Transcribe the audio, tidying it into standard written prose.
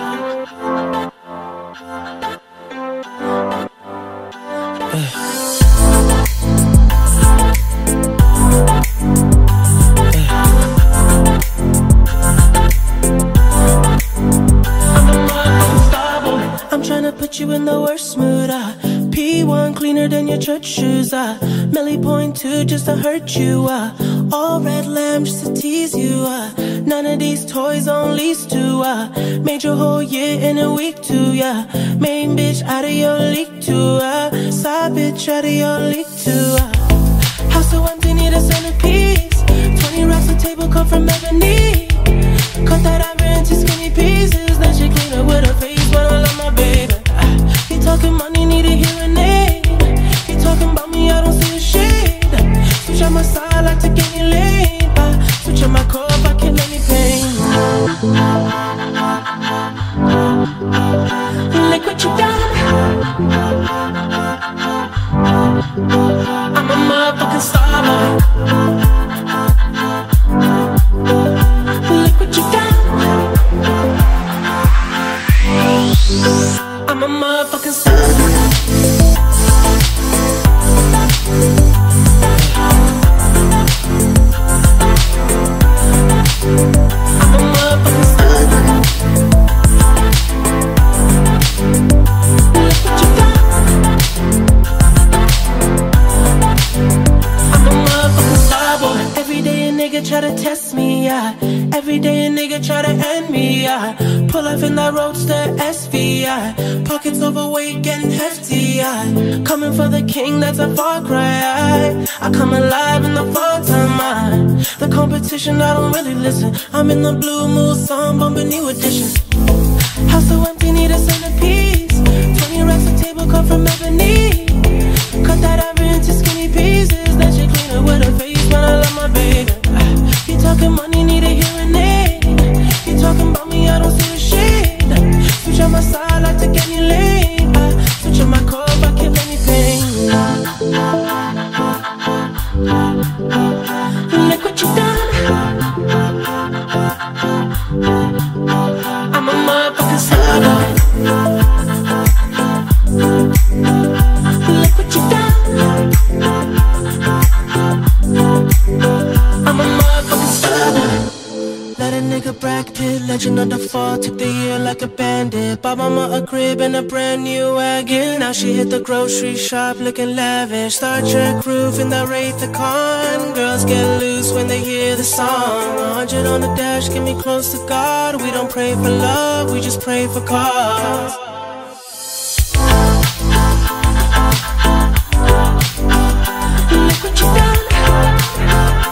Put you in the worst mood, P1 cleaner than your church shoes, Millie point 2 just to hurt you, all red lamb just to tease you, none of these toys on lease to, made your whole year in a week too, yeah. Main bitch out of your league too, side bitch out of your league too, house so empty, need a centerpiece, 20 racks a table come from ebony, cut that ivory into skinny pieces, then she clean up with her face, but I love my baby. Talking money, need a hearing aid. You talking about me, I don't see a shade. Switch on my side, like to get you laid. Switch on my core if I kill any pain. Look what you done. I'm a motherfucking star boy. Look what you done. I'm a motherfucking star. I'm a motherfucking star. Look what you got. I'm a motherfucking star boy. Every day a nigga try to test me, yeah. Every day a nigga try to end me, yeah. Pull up in that roadster SVI, pockets overweight getting hefty, yeah. Coming for the king, that's a far cry, I come alive in the fall time, the competition, I don't really listen. I'm in the blue mood, song bumping new edition. House so empty, need a centerpiece, 20 racks a table come from ebony, cut that ivory into skinny pieces, then she clean it with her face, but I love my baby. You talking money, need a hearing aid. You talking about me, I don't see a shade. Switch on my side, like to get me laid. Switch on my core if I kill any pain. Look what you done. I'm a motherfucking star boy. Look what you done. I'm a motherfucking star boy. Let a nigga Brad Pitt, legend of the fall, took the year like a bandit. Bought mama a crib and a brand new wagon. Now she hit the grocery shop looking lavish. Star Trek roof in the Wraith the Con. Girls get loose when they hear the song. 100 on the dash, get me close to God. We don't pray for love, we just pray for cause. Look what you done.